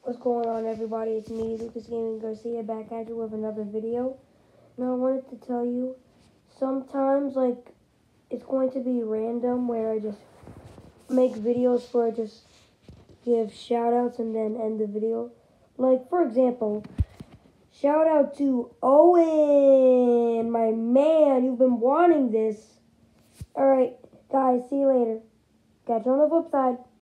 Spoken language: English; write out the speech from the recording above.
What's going on, everybody? It's me, Lucas Gaming Garcia, back at you with another video. Now, I wanted to tell you, sometimes, it's going to be random where I just make videos where I just give shout-outs and then end the video. Like, for example, shout-out to Owen, my man. You've been wanting this. Alright, guys, see you later. Catch you on the flip side.